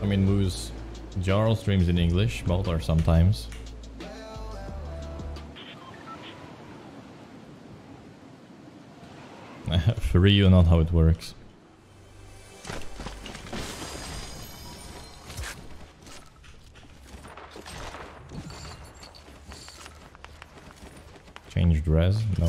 I mean, Moose Jarl streams in English, both are sometimes. For Rio, not how it works. Changed res? No.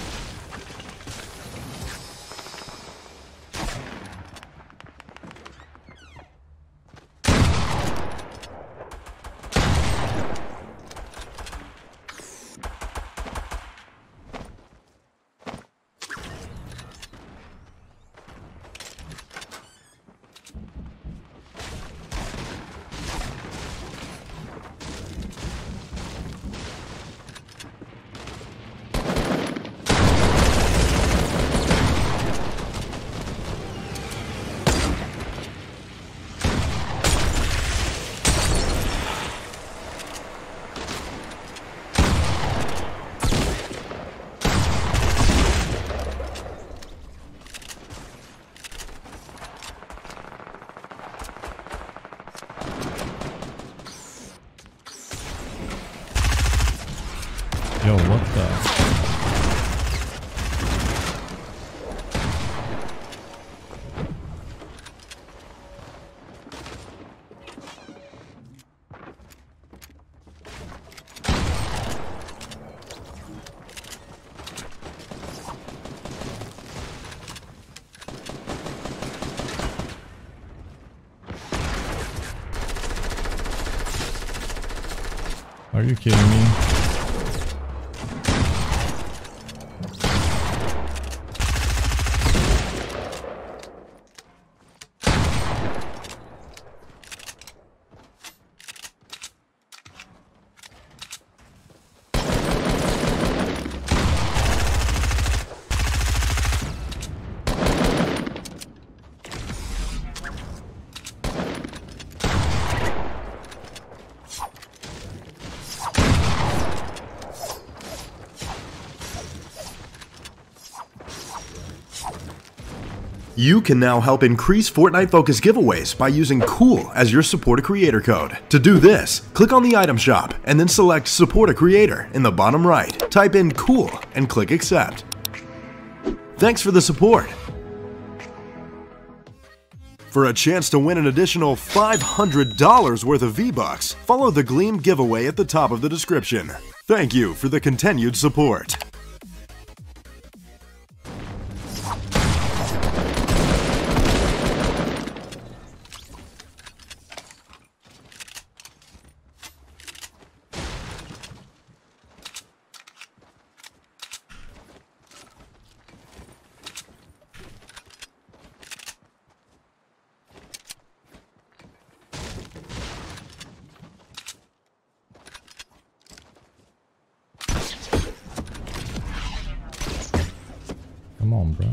Yo, what the? Are you kidding me? You can now help increase Fortnite Focus giveaways by using COOL as your Support a Creator code. To do this, click on the item shop and then select Support a Creator in the bottom right. Type in COOL and click Accept. Thanks for the support. For a chance to win an additional $500 worth of V-Bucks, follow the Gleam giveaway at the top of the description. Thank you for the continued support. Come on, bro.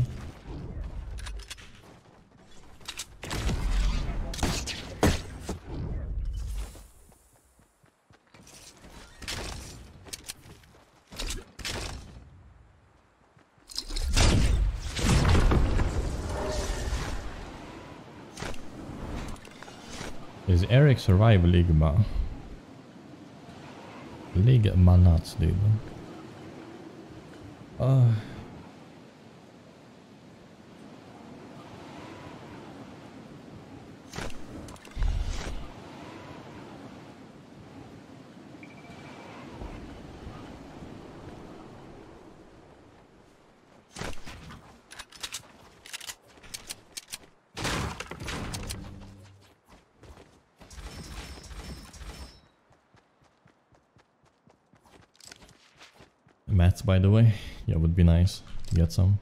Is Eric survive Ligma? Ligma nuts, dude. Mats, by the way, yeah, would be nice to get some.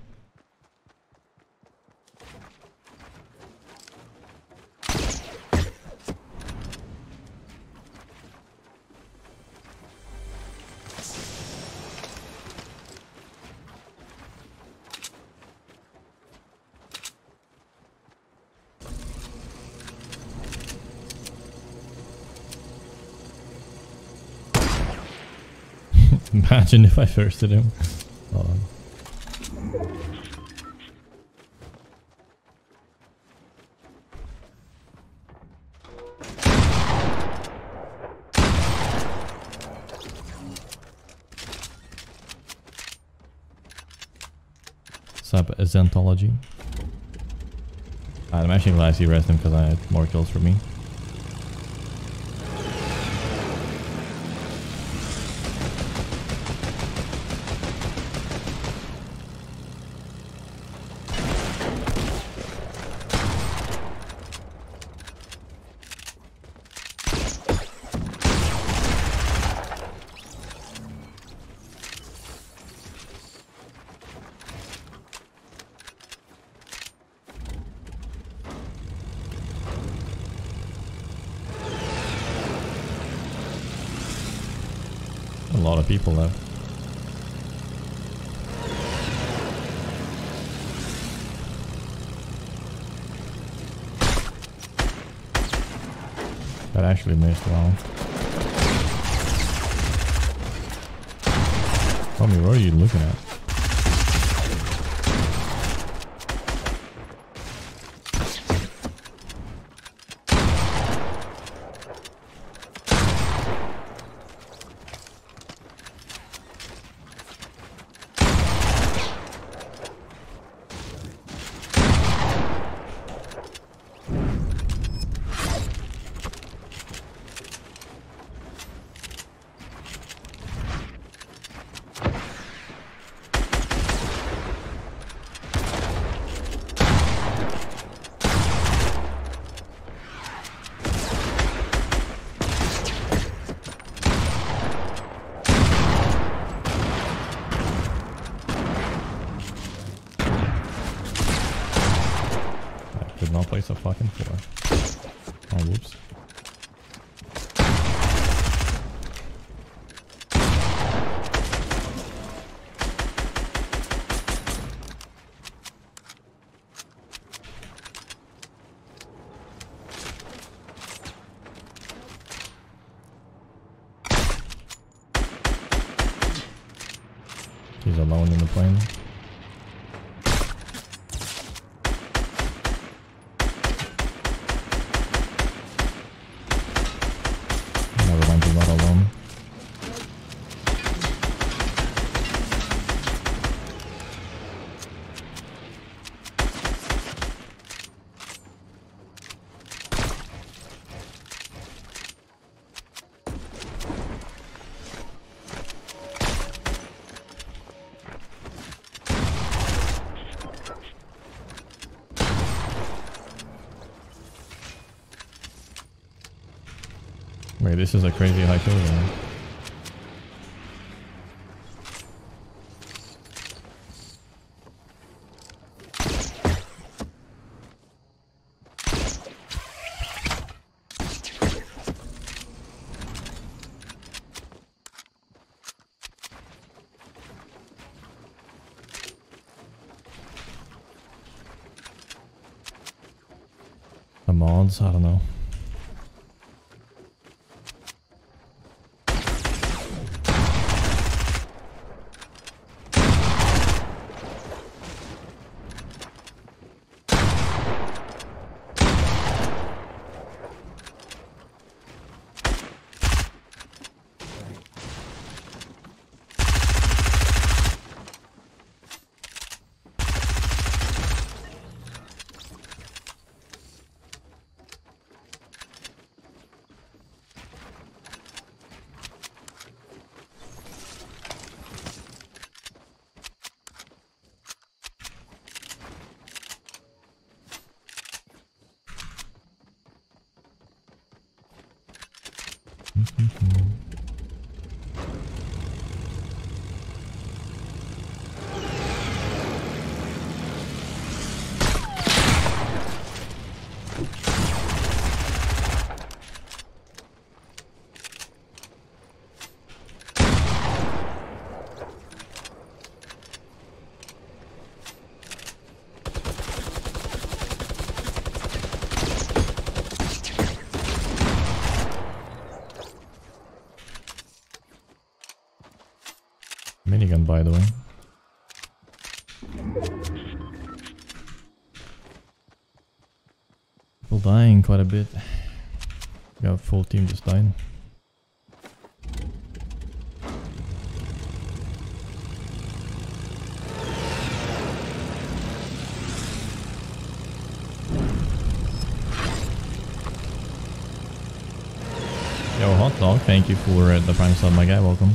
Imagine if I firsted him. Oh. What's up, Zentology? I'm actually glad he rested him because I had more kills for me. A lot of people left. That actually missed, wow. Tell me, what are you looking at? Did not place a fucking floor. Oh, whoops. He's alone in the plane. Never mind, he's not alone. Wait, this is a crazy high kill zone. The mods, I don't know. Minigun, by the way. People dying quite a bit. We have a full team just died. Dog, thank you for the prime sub, my guy. Welcome.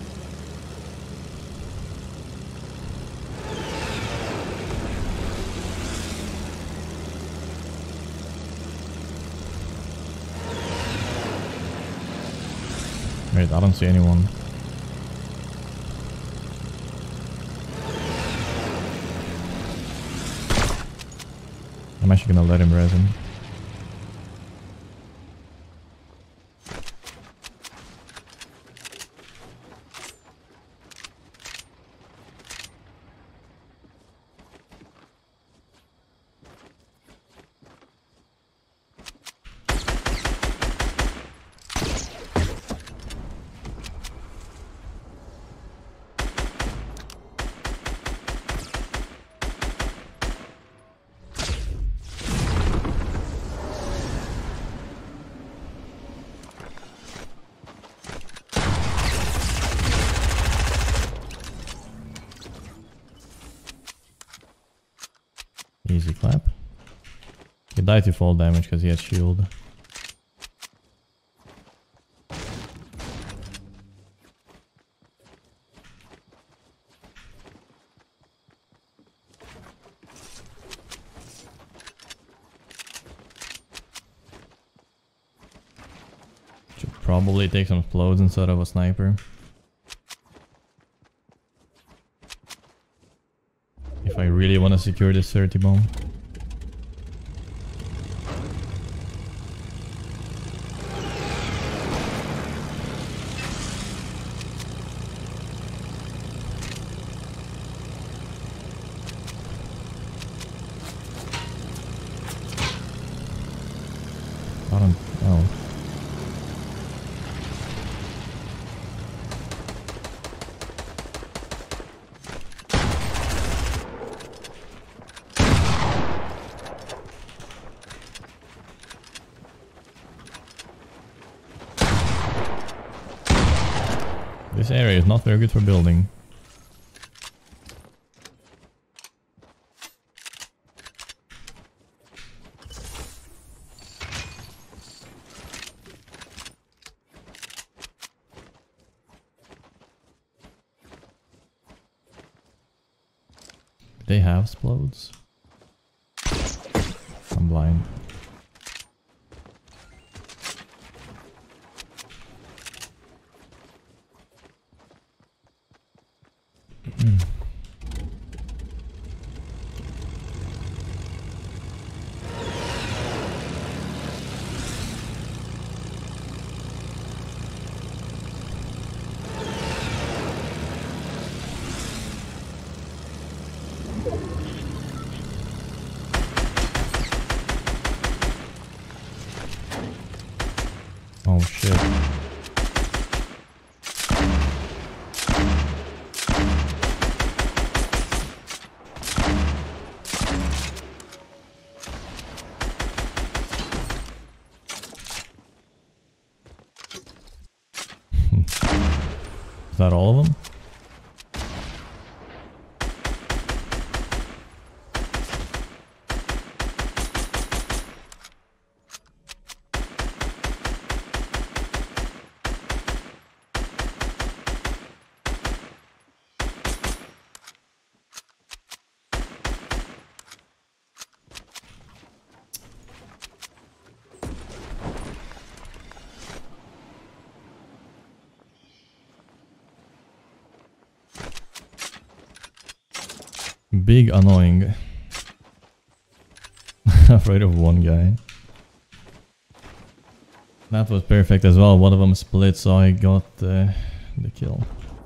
Wait, I don't see anyone. I'm actually gonna let him res him. Easy clap. He died to fall damage because he had shield. Should probably take some explodes instead of a sniper. If I really want to secure this 30 bomb. I don't know. This area is not very good for building. They have explodes. I'm blind. Oh shit. Is that all of them? Big annoying. Afraid of one guy. That was perfect as well. One of them split, so I got the kill.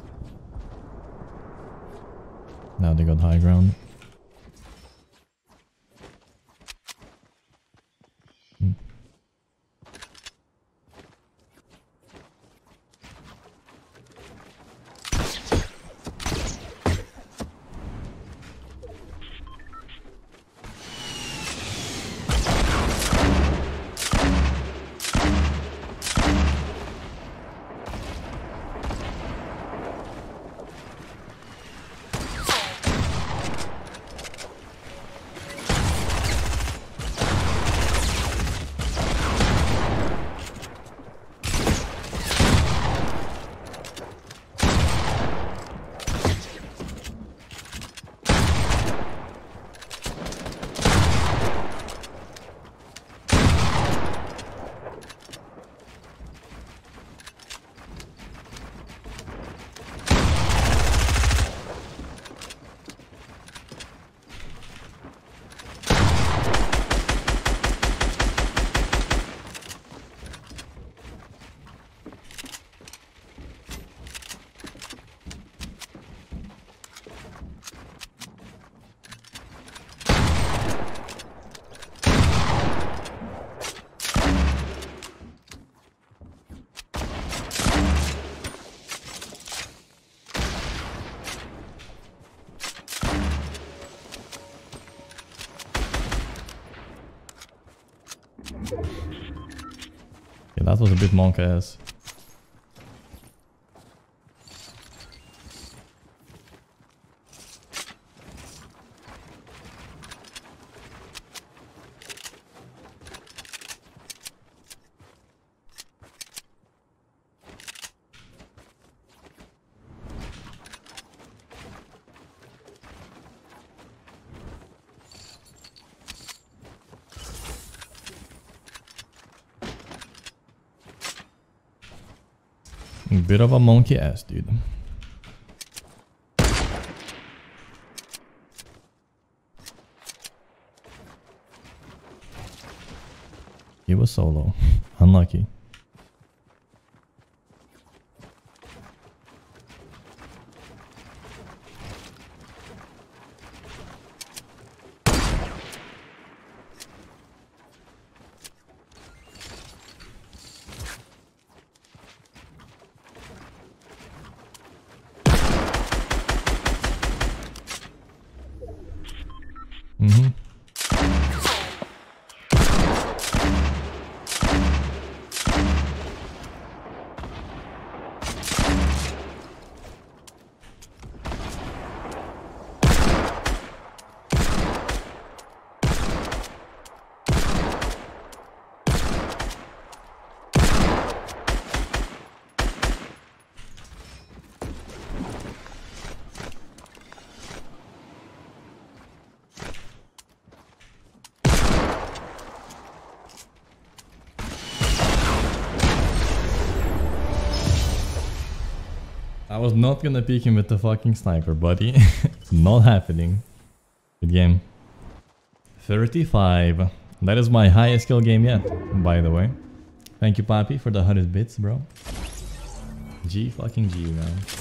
Now they got high ground. That was a bit monk ass. Bit of a monkey ass, dude. He was solo. Unlucky. I was not gonna peek him with the fucking sniper, buddy. It's not happening. Good game. 35. That is my highest kill game yet, by the way. Thank you, Papi, for the 100 bits, bro. G fucking G, man.